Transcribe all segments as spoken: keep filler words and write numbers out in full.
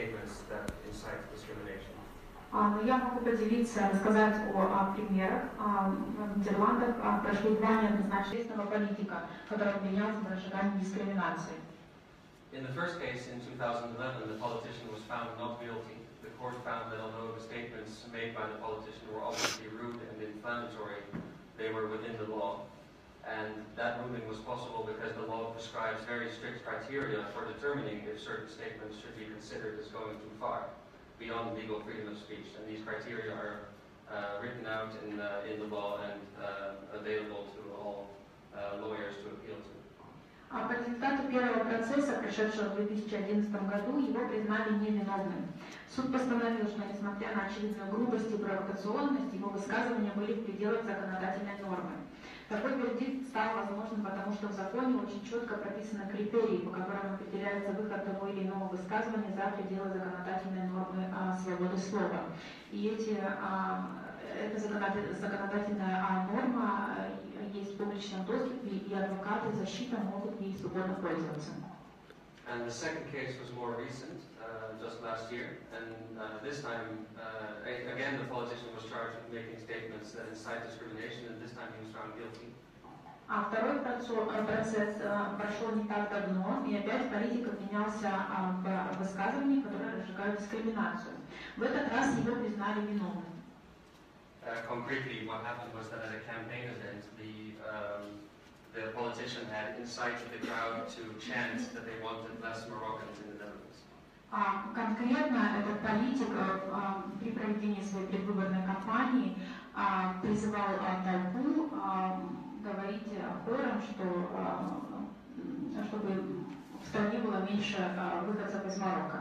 statements that incite discrimination. Но я могу поделиться, рассказать о, о примерах. В Нидерландах прошли два неоднозначного политика, который обвинялся в разжигании дискриминации. In the first case, in two thousand eleven, the politician was found not guilty. The court found that although the statements made by the politician were obviously rude and inflammatory, they were within the law. And that ruling was possible because the law prescribes very strict criteria for determining if certain statements should be considered as going too far, beyond legal freedom of speech. And these criteria are uh, written out in, uh, in the law and uh, available to all uh, lawyers to appeal to. По результату первого процесса, прошедшего в две тысячи одиннадцатом году, его признали невиновным. Суд постановил, что, несмотря на очевидную грубость и провокационность, его высказывания были в пределах законодательной нормы. Такой вердикт стал возможным, потому что в законе очень четко прописаны критерии, по которым определяется выход того или иного высказывания за пределы законодательной нормы а, свободы слова. И эти, а, эта законодательная а, норма а, есть в публичном доступе, и адвокаты защиты могут ей свободно пользоваться. And the second case was more recent, uh, just last year, and uh, this time, uh, again, the politician was charged with making statements that incite discrimination, and this time he was found guilty. А второй процесс прошел не так давно, и опять политик обвинялся в высказывании, которые разжигают дискриминацию. В этот раз его признали виновным. Uh, concretely, what happened was that at a campaign event, the um, the politician had incited the crowd to chant that they wanted less Moroccans in the Netherlands. А, конкретно этот политик а, при проведении своей предвыборной кампании а, призывал а, толпу а, говорить хором, что а, чтобы в стране было меньше а, выходцев из Марокко.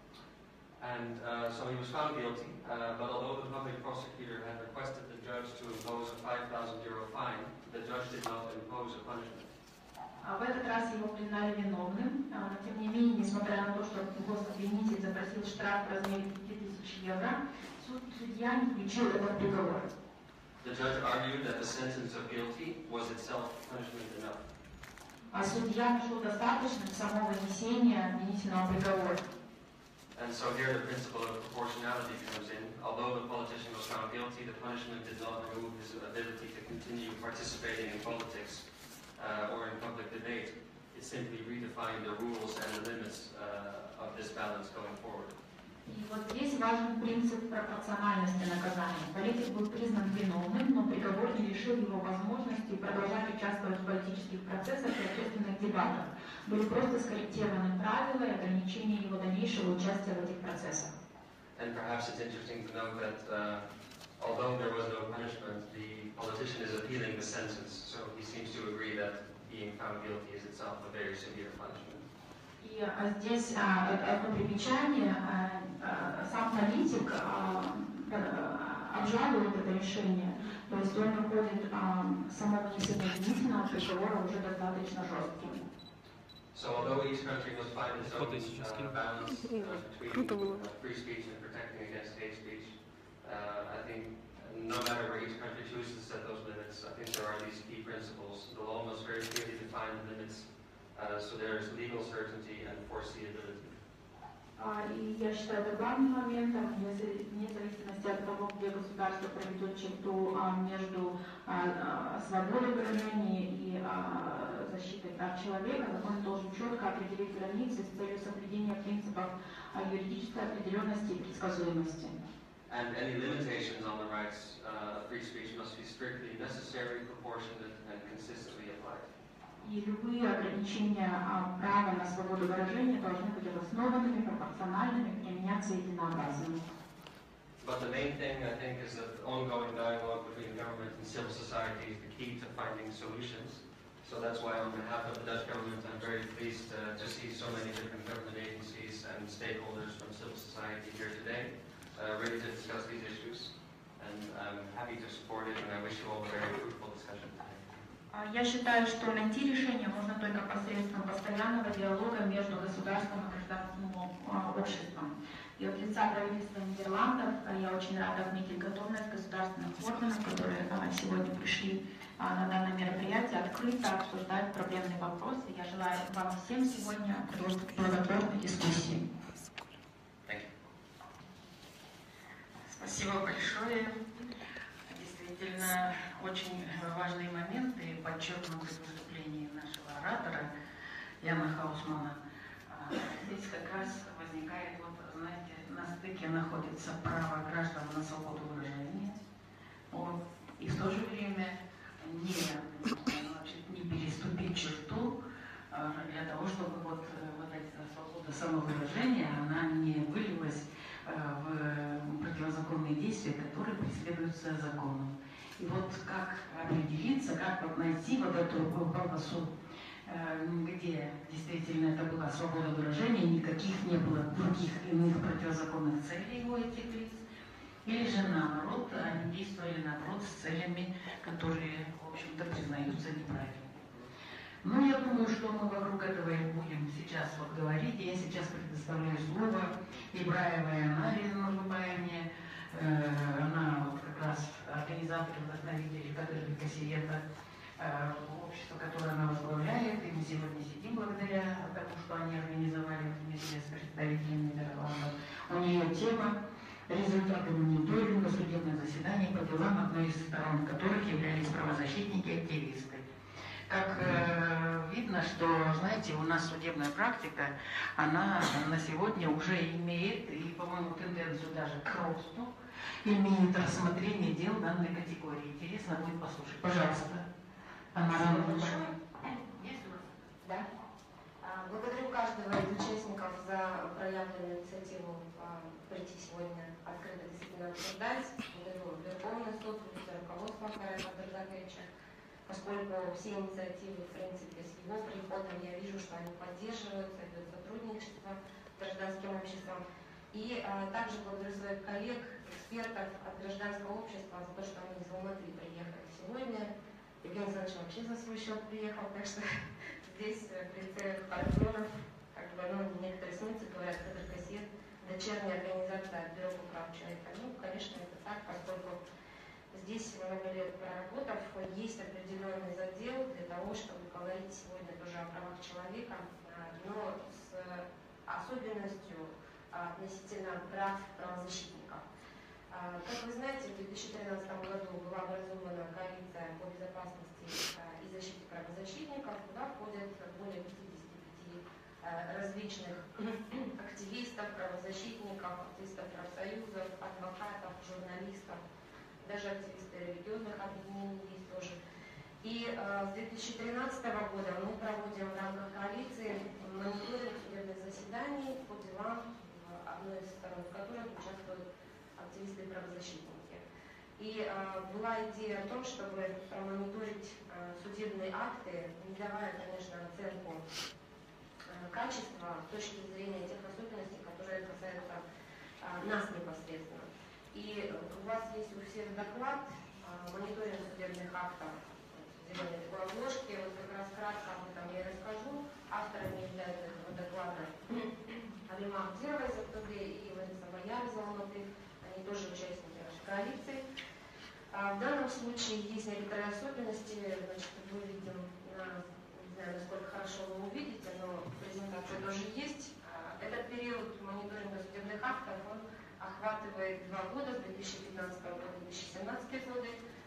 And uh, so he was found guilty, uh, but although the public prosecutor had requested the judge to impose a five thousand euro fine, the judge did not impose a punishment. В этот раз его признали виновным, но тем не менее, несмотря на то, что гособвинитель запросил штраф в размере пяти тысяч евро, суд, судья не включил этот приговор. The judge argued that the sentence of guilty was itself punishment enough. А судья нашел достаточным само вынесение обвинительного приговора. And so here the principle of proportionality comes in. Although the politician was found guilty, the punishment did not remove his ability to continue participating in politics uh, or in public debate. It simply redefined the rules and the limits uh, of this balance going forward. И вот здесь важен принцип пропорциональности наказания. Политик был признан виновным, но приговор не лишил его возможности продолжать участвовать в политических процессах и общественных дебатах. Были просто скорректированы правила и ограничения его дальнейшего участия в этих процессах. And perhaps it's interesting to note that uh, although there was no punishment, the politician is appealing the sentence, so he seems to agree that being found guilty is itself a very severe punishment. И а, здесь а, одно примечание, а, а, сам политик а, а, обжалует это решение, то есть он находит а, само вынесение обвинительного приговора уже достаточно жестким. So although each country must find its own uh, balance uh, between uh, free speech and protecting against hate speech, uh, I think no matter where each country chooses to set those limits, I think there are these key principles. The law must very clearly define the limits. Uh, so there is legal certainty and foreseeability. И я считаю, это главным моментом, если вне зависимости от того, где государство проведет черту между свободой выражения и защитой прав человека, закон должен четко определить границы с целью соблюдения принципов юридической определенности и предсказуемости. And any limitations on the rights uh, of free speech must be strictly necessary, proportionate, and consistently applied. И любые ограничения права на свободу выражения должны быть обоснованными, пропорциональными, применяться единообразно. But the main thing, I think, is that ongoing dialogue between government and civil society is the key to finding solutions. So that's why, on behalf of the Dutch government, I'm very pleased uh, to see so many different government agencies and stakeholders from civil society here today, uh, ready to discuss these issues. And I'm happy to support it, and I wish you all a very fruitful discussion today. Я считаю, что найти решение можно только посредством постоянного диалога между государством и гражданским обществом. И от лица правительства Нидерландов я очень рада отметить готовность государственных органов, которые сегодня пришли на данное мероприятие, открыто обсуждать проблемные вопросы. Я желаю вам всем сегодня плодотворной дискуссии. Спасибо большое. Действительно, очень важные моменты, подчеркнуты в выступлении нашего оратора Яна Хаусмана. Здесь как раз возникает, вот, знаете, на стыке находится право граждан на свободу выражения, вот, и в то же время не, значит, не переступить черту для того, чтобы вот, вот эта свобода самовыражения, она не вылилась в противозаконные действия, которые преследуются законом. И вот как определиться, как вот найти вот эту полосу, где действительно это была свобода выражения, никаких не было других иных противозаконных целей у этих лиц, или же наоборот, они действовали наоборот с целями, которые, в общем-то, признаются неправильными. Ну, я думаю, что мы вокруг этого и будем сейчас вот говорить. Я сейчас предоставляю слово Ибраевой Анаре Нурбаевне. Она вот как раз организатор и вдохновитель кафедры Кассиета, общество, которое она возглавляет. И мы сегодня сидим благодаря тому, что они организовали вместе с представителями Нидерландов. У нее тема «Результаты мониторинга судебных заседаний по делам, одной из сторон которых являлись правозащитники и активисты». Как э, видно, что, знаете, у нас судебная практика, она на сегодня уже имеет, и, по-моему, тенденцию даже к росту, имеет рассмотрение дел данной категории. Интересно будет послушать. Пожалуйста. Спасибо большое. Да. Благодарю каждого из участников за проявленную инициативу прийти сегодня открыто действительно обсуждать. Благодарю Верховный суд, руководство Акара Абдырзаковича, поскольку все инициативы, в принципе, с его приходом я вижу, что они поддерживаются, идет сотрудничество с гражданским обществом. И а, также благодарю своих коллег, экспертов от гражданского общества за то, что они из Алматы приехали сегодня. Евгений Александрович вообще за свой счет приехал, так что здесь при целях партнеров, как бы, ну, некоторые смыслы говорят, Кадр Кассиет, дочерняя организация от Бюро по правам человека. Ну, конечно, это так, поскольку здесь, много лет проработав, есть определенный задел для того, чтобы говорить сегодня тоже о правах человека, но с особенностью относительно прав правозащитников. Как вы знаете, в две тысячи тринадцатом году была образована коалиция по безопасности и защите правозащитников, куда входят более пятидесяти пяти различных активистов, правозащитников, активистов профсоюзов, адвокатов, журналистов, даже активисты религиозных объединений есть тоже. И э, с две тысячи тринадцатого года мы проводим в рамках коалиции мониторинг судебных заседаний по делам, одной из сторон в которых участвуют активисты и правозащитники. И э, была идея о том, чтобы промониторить э, судебные акты, не давая, конечно, оценку э, качества с точки зрения тех особенностей, которые касаются э, нас непосредственно. И у вас есть у всех доклад мониторинг судебных актов в зеленой такой обложке. Вот как раз кратко об этом я расскажу. Авторами являются этого доклада Алима Абдирова из АКТБ и Лариса Бояр из Алматы. Они тоже участники нашей коалиции. В данном случае есть некоторые особенности. Значит, мы видим, на, не знаю, насколько хорошо вы увидите, но презентация тоже есть. Этот период мониторинга судебных актов, он охватывает два года, с две тысячи пятнадцатого по две тысячи семнадцатый годы.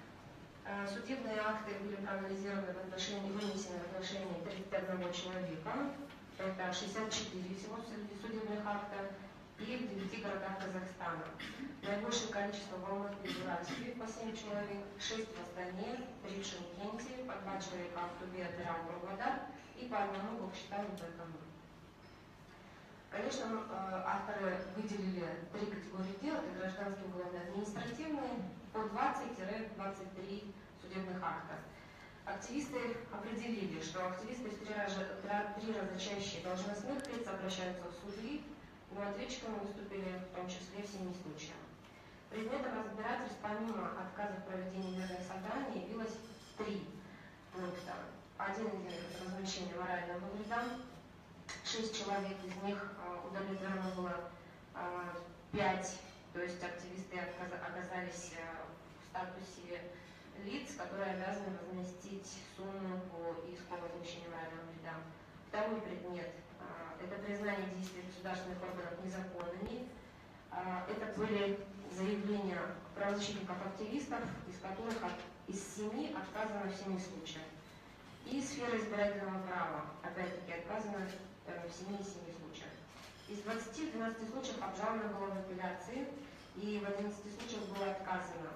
Судебные акты были проанализированы в отношении, вынесены в отношении тридцати одного человека. Это шестьдесят четыре всего судебных актов и в девяти городах Казахстана. Наибольшее количество в Алматы и Уральске по семь человек, шесть в Астане, три в Шымкенте, по два человека в Тубе, Атырау, Павлодар и по одному в Окшитане только мы. Конечно, авторы выделили три категории дел, это гражданские, уголовные, административные, по двадцать — двадцать три судебных акта. Активисты определили, что активисты в три раза, три раза чаще должностных лиц обращаются в суды, но ответчиками выступили в том числе в семи случаях. Предметом разбирательств помимо отказа в проведении мирных собраний явилось три пункта. Один из них – это возмещение морального вреда. Шесть человек, из них удовлетворено было пять, то есть активисты оказались в статусе лиц, которые обязаны возместить сумму по иску о возмещении морального вреда. Второй предмет – это признание действий государственных органов незаконными. Это были заявления правозащитников-активистов, из которых от, из семи отказано в семи случаях. И сфера избирательного права, опять-таки, отказано э, в семи из семи случаях. Из двадцати в двенадцати случаях обжаловано было в апелляции, и в одиннадцати случаях было отказано.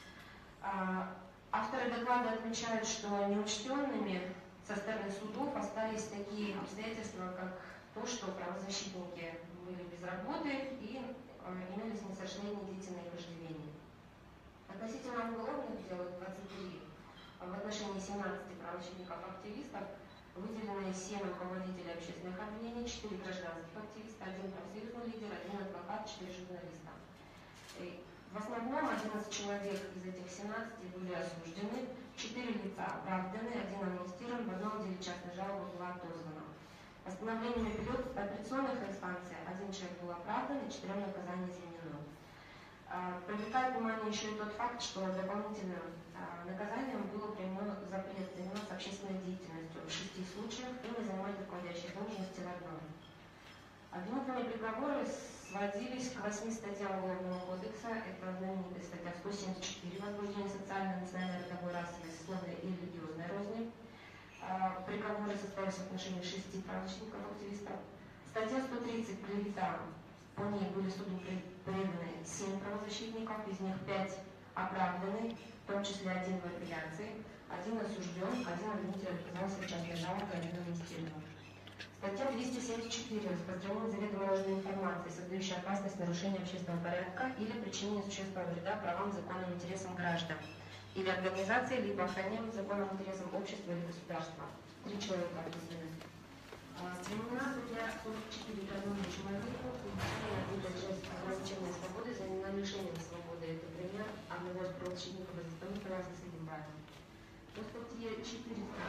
А, авторы доклада отмечают, что неучтенными со стороны судов остались такие обстоятельства, как то, что правозащитники были без работы и э, имелись несовершеннолетние деятельные вожделения. Относительно уголовных дел двадцать три, в отношении семнадцати правозащитников-активистов выделено семь руководителей общественных объединений, четыре гражданских активиста, один профсоюзный лидер, один адвокат, четыре журналиста. И в основном одиннадцать человек из этих семнадцати были осуждены, четыре лица оправданы, один амнистирован, в одном деле частная жалоба была отозвана. Постановлениями апелляционных инстанций один человек был оправдан и четырем наказание изменено. Привлекает внимание еще и тот факт, что дополнительным наказанием было применено запрет заниматься общественной деятельностью в шести случаях и не занимать руководящие должности в одном. Обвинительные приговоры сводились к восьми статьям Уголовного кодекса. Это знаменитая статья сто семьдесят четыре «Возбуждение социальной, национальной, родовой, расовой, сословной и религиозной розни». Приговоры состоялись в отношении шести правозащитников-активистов. Статья сто тридцать привита. По ней были судом преданы семь правозащитников, из них пять оправданы, в том числе один в апелляции, один осужден, один обвинитель отказался от частной жалобы, один амнистирован. Статья двести семьдесят четыре. Распространение заведомо ложной информации, создающей опасность нарушения общественного порядка или причинения существенного вреда правам, законным интересам граждан или организации, либо охраняемым законным интересам общества или государства. Три человека ответственны. Применена статья сорок четыре «Трудовому человеку», увеличение отбитой части ограничения свободы за лишением свободы. Это пример одного из правозащитников из Эстонии, связанный с этим правилом. По статье четыреста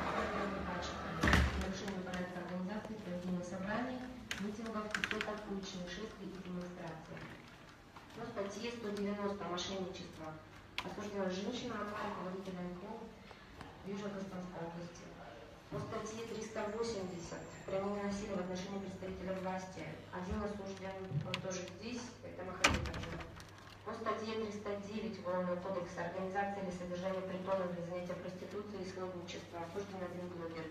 нарушение порядка организации, проведения собраний, митингов, пикетов, уличных шествий и демонстраций. По статье сто девяносто мошенничество. Осуждена женщина, руководителя эн ка о в Южно-Каспийской области. По статье триста восемьдесят применение насилия в отношении представителя власти. Один осужден, он тоже здесь, это Махарадзе. По статье триста девять Уголовного кодекса организация или содержание притонов для занятия проституцией и исходничества. Осужден один блогер.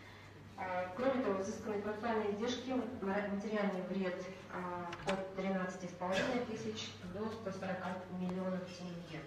Кроме того, взысканы процессуальные издержки, материальный вред от тринадцати с половиной тысяч до ста сорока миллионов тенге.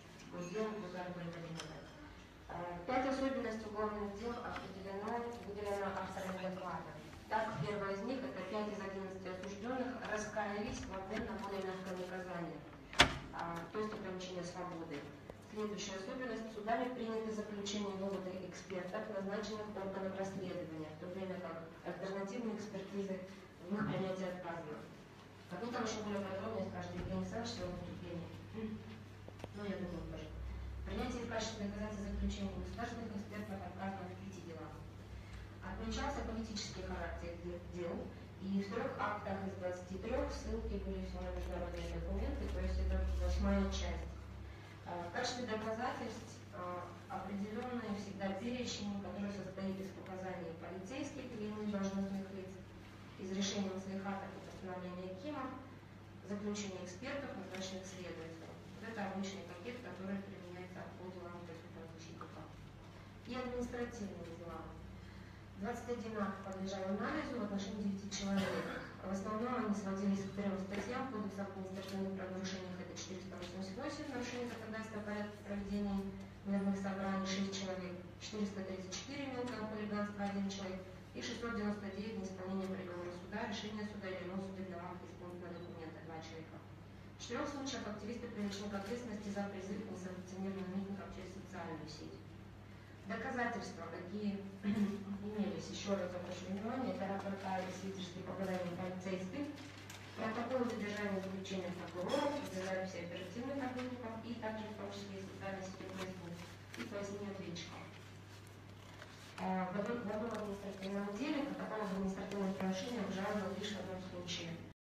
Пять особенностей уголовных дел определено, выделено авторами доклада. Так, первое из них, это пять из одиннадцати осужденных раскаялись в обмен на более мягкое наказание, то есть ограничение свободы. Следующая особенность. Судами приняты заключения и выводы экспертов, назначенных органом расследования, в то время как альтернативные экспертизы в них принятии отказано. Об этом еще более подробно скажет Евгений Александрович в своем выступлении. Ну, я думаю, тоже. Принятие в качестве доказательства заключения государственных экспертов отказано в пяти делах. Отмечался политический характер дел, и в трех актах из двадцати трёх ссылки были все на международные документы, то есть это восьмая часть. В качестве доказательств определенные всегда перечень, который состоит из показаний полицейских или иных должностных лиц, из решений маслихатов и постановления КИМа, заключения экспертов, назначенных следователем. Вот это обычный пакет, который применяется по делам правозащитников. И административные дела. двадцать один акт подлежал анализу в отношении девяти человек. В основном они сводились к трем статьям. Кодекс об административных правонарушениях — это четыреста восемьдесят восемь, нарушение законодательства о порядке проведения мирных собраний, шесть человек, четыреста тридцать четыре мелкое хулиганство, один человек, и шестьсот девяносто девять неисполнение приговора суда, решение суда или иного суда для акта исполнительного документа, два человека. В четырех случаях активисты привлечены к ответственности за призыв к несанкционированным митингам через социальную сеть. Доказательства, какие имелись, еще раз обращу внимание, это рапорта и свидетельские показания полицейских, протоколы задержания заключения прокуроров, записи оперативных работников и также в том числе социальной сети Facebook и пояснения ответчиков. В одном административном деле протокол об административном правонарушении обжалован лишь в одном случае.